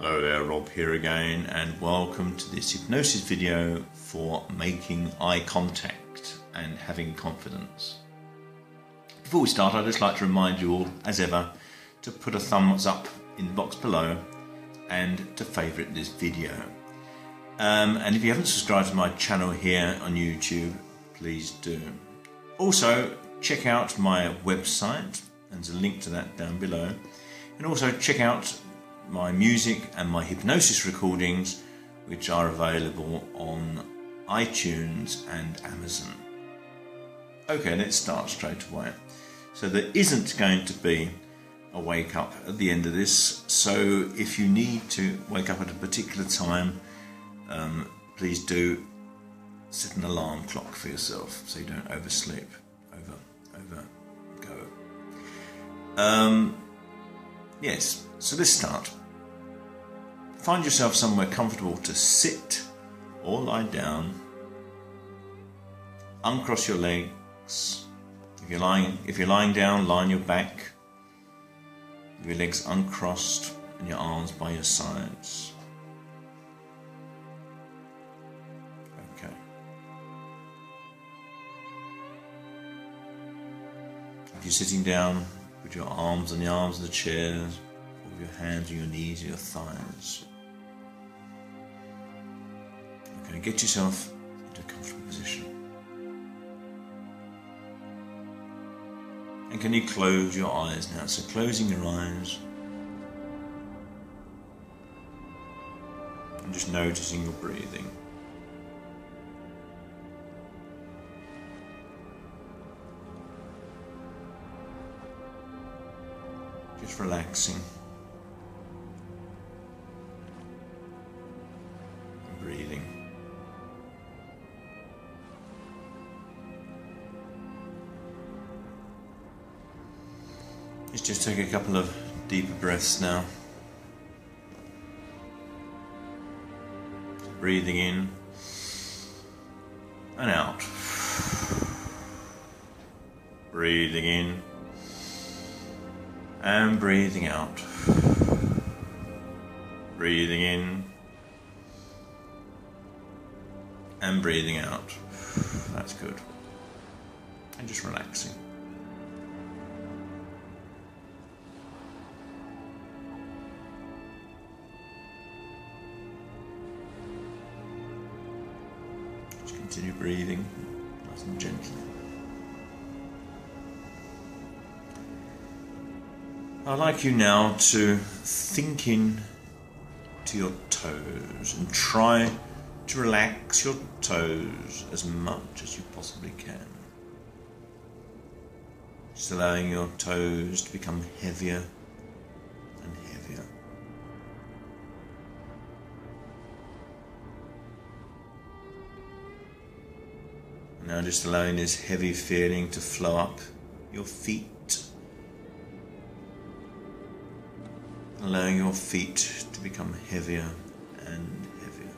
Hello there, Rob here again, and welcome to this hypnosis video for making eye contact and having confidence. Before we start, I'd just like to remind you all, as ever, to put a thumbs up in the box below and to favourite this video. And if you haven't subscribed to my channel here on YouTube, please do. Also, check out my website, and there's a link to that down below. And also check out my music and my hypnosis recordings, which are available on iTunes and Amazon. Okay, let's start straight away. So there isn't going to be a wake up at the end of this, so if you need to wake up at a particular time, please do set an alarm clock for yourself so you don't oversleep, go. Yes, so let's start. Find yourself somewhere comfortable to sit or lie down. Uncross your legs. If you're lying down, lie on your back. With your legs uncrossed and your arms by your sides. Okay. If you're sitting down, put your arms on the arms of the chairs, or your hands on your knees or your thighs. Okay, get yourself into a comfortable position. And can you close your eyes now? So closing your eyes and just noticing your breathing. Just relaxing and breathing. Just take a couple of deeper breaths now. Breathing in and out. Breathing in and breathing out. Breathing in and breathing out. That's good. And just relaxing. Just continue breathing nice and gently. I'd like you now to think in to your toes and try to relax your toes as much as you possibly can. Just allowing your toes to become heavier and heavier. And now just allowing this heavy feeling to flow up your feet. Allowing your feet to become heavier and heavier.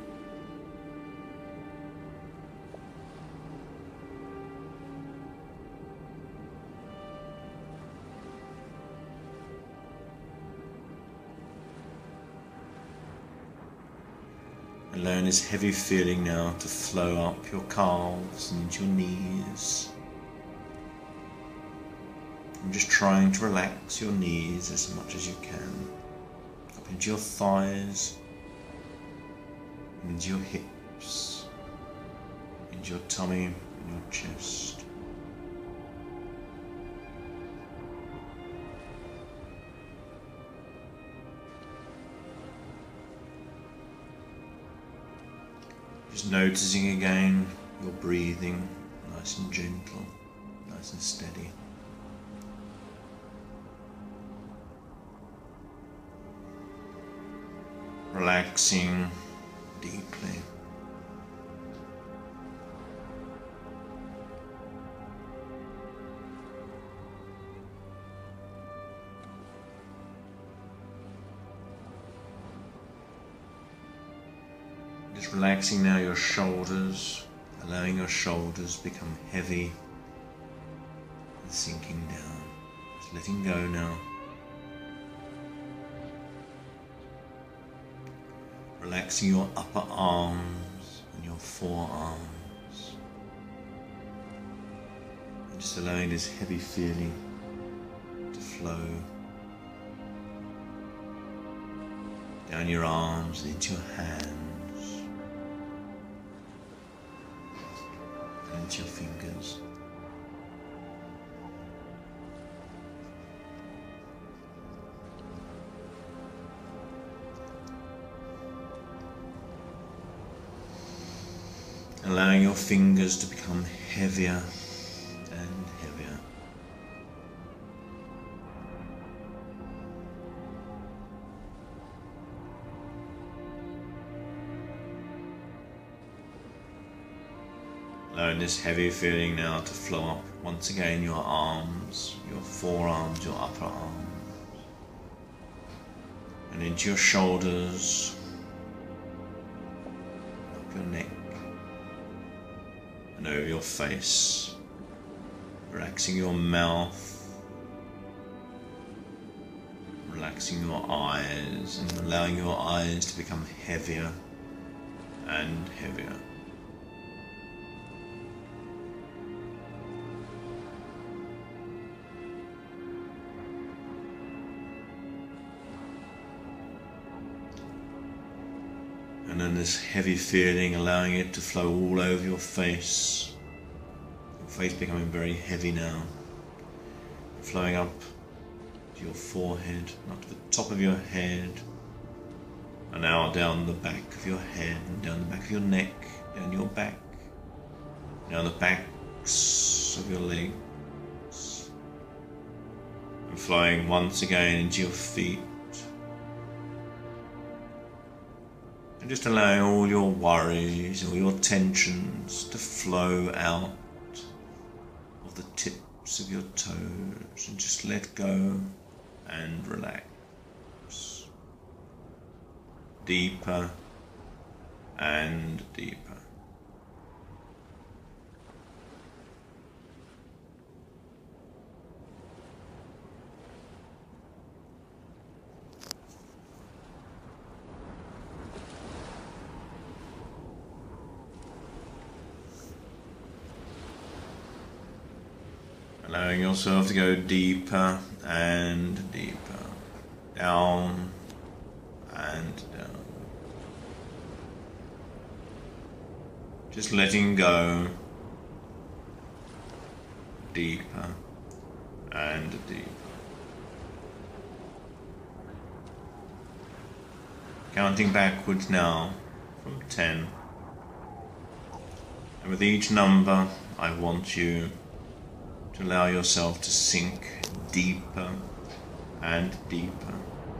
Allowing this heavy feeling now to flow up your calves and into your knees. And just trying to relax your knees as much as you can. Into your thighs, into your hips, into your tummy and your chest. Just noticing again your breathing, nice and gentle, nice and steady. Relaxing deeply. Just relaxing now your shoulders, allowing your shoulders become heavy and sinking down. Just letting go now. Relaxing your upper arms and your forearms. And just allowing this heavy feeling to flow down your arms and into your hands and into your fingers. Allowing your fingers to become heavier and heavier. Allowing this heavy feeling now to flow up once again your arms, your forearms, your upper arms, and into your shoulders, up your neck, and over your face, relaxing your mouth, relaxing your eyes, and allowing your eyes to become heavier and heavier. And then this heavy feeling, allowing it to flow all over your face. Your face becoming very heavy now. Flowing up to your forehead, up to the top of your head. And now down the back of your head, and down the back of your neck, down your back. Down the backs of your legs. And flowing once again into your feet. And just allowing all your worries, all your tensions to flow out of the tips of your toes, and just let go and relax. Deeper and deeper. Allowing yourself to go deeper and deeper, down and down. Just letting go, deeper and deeper. Counting backwards now from 10. And with each number, I want you to allow yourself to sink deeper and deeper.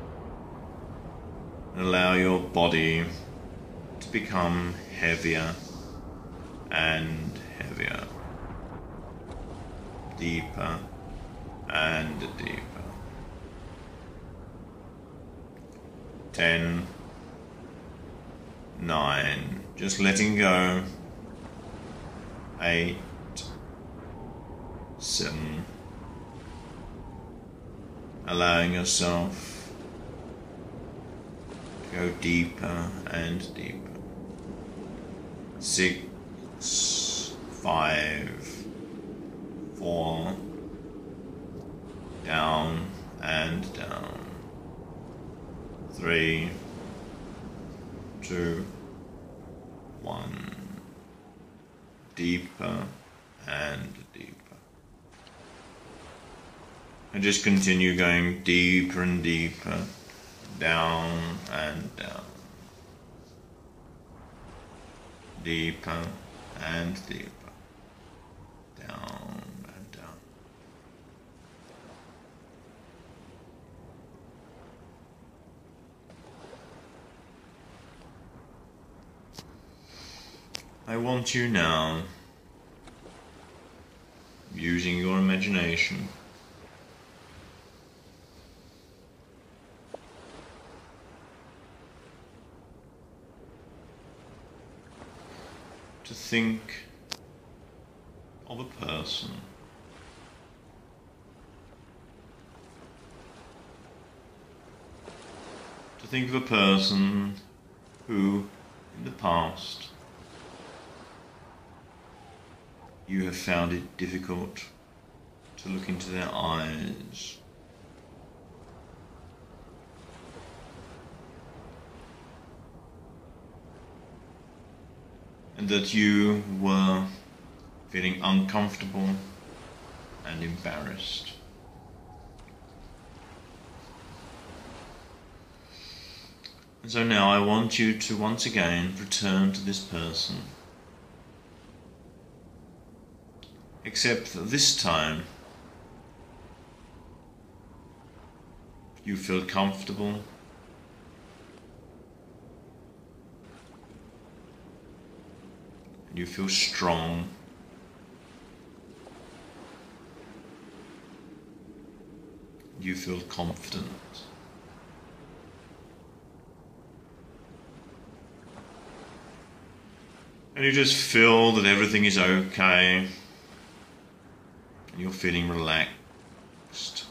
And allow your body to become heavier and heavier. Deeper and deeper. 10, 9, just letting go. 8, 7, allowing yourself to go deeper and deeper. 6, 5, 4, down and down. 3, 2, 1, deeper and deeper. And just continue going deeper and deeper, down and down. Deeper and deeper, down and down. I want you now, using your imagination, to think of a person who in the past you have found it difficult to look into their eyes. And that you were feeling uncomfortable and embarrassed. And so now I want you to once again return to this person. Except that this time you feel comfortable and you feel strong. You feel confident. And you just feel that everything is okay. And you're feeling relaxed.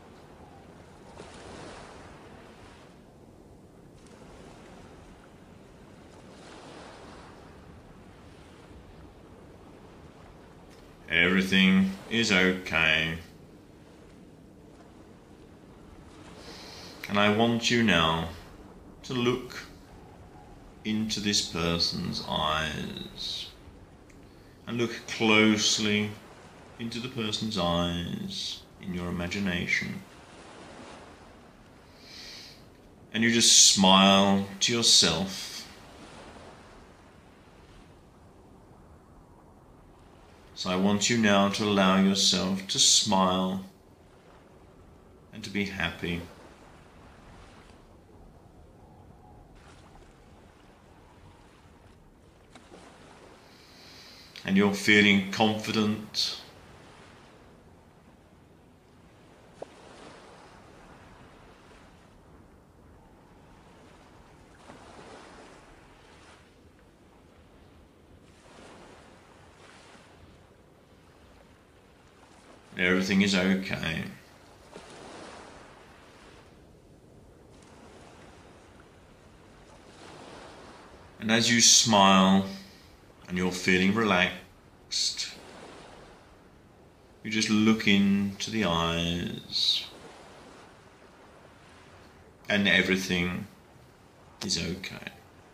Everything is okay. And I want you now to look into this person's eyes and look closely into the person's eyes in your imagination. And you just smile to yourself. So I want you now to allow yourself to smile and to be happy. And you're feeling confident. Everything is okay. And as you smile and you're feeling relaxed, you just look into the eyes and everything is okay.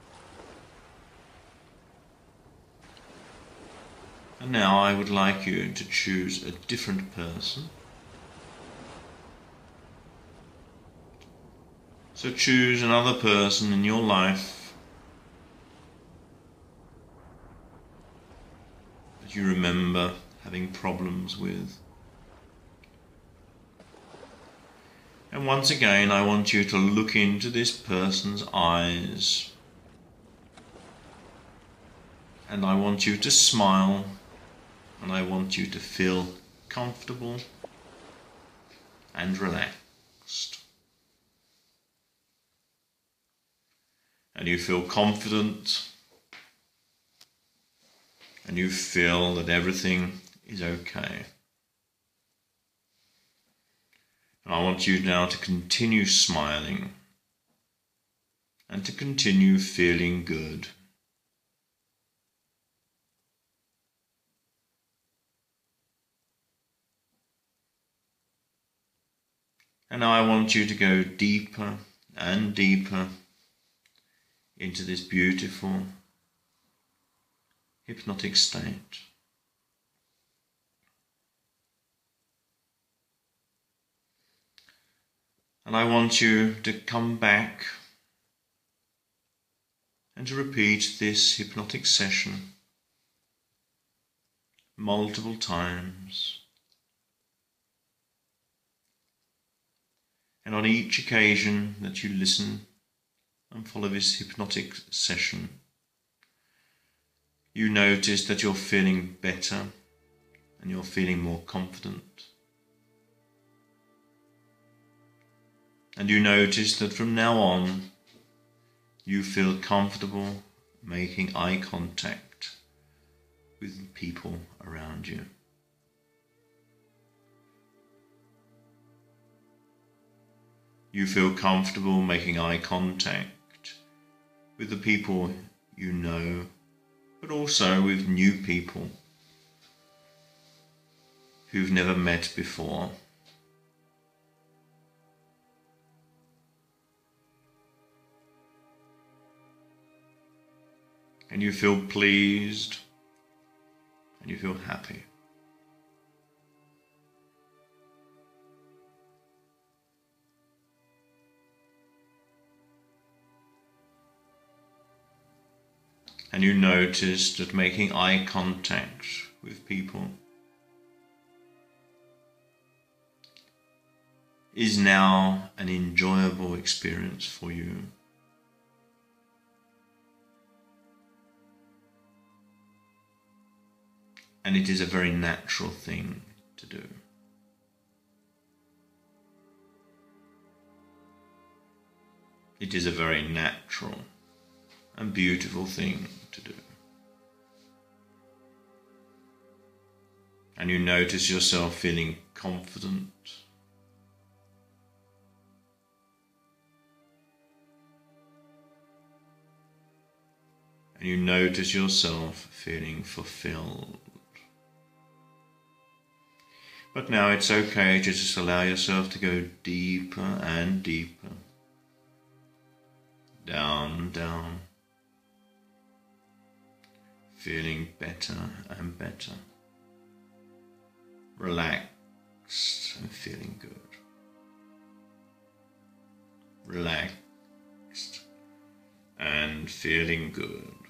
And now I would like you to choose a different person. So choose another person in your life that you remember having problems with. And once again, I want you to look into this person's eyes. And I want you to smile. And I want you to feel comfortable and relaxed. And you feel confident. And you feel that everything is okay. And I want you now to continue smiling and to continue feeling good. And now I want you to go deeper and deeper into this beautiful hypnotic state. And I want you to come back and to repeat this hypnotic session multiple times. And on each occasion that you listen and follow this hypnotic session, you notice that you're feeling better and you're feeling more confident. And you notice that from now on, you feel comfortable making eye contact with people around you. You feel comfortable making eye contact with the people you know, but also with new people who've never met before. And you feel pleased and you feel happy. And you notice that making eye contact with people is now an enjoyable experience for you. And it is a very natural thing to do. It is a very natural and beautiful thing to do. And you notice yourself feeling confident, and you notice yourself feeling fulfilled. But now it's okay to just allow yourself to go deeper and deeper, down, down, feeling better and better, relaxed and feeling good, relaxed and feeling good.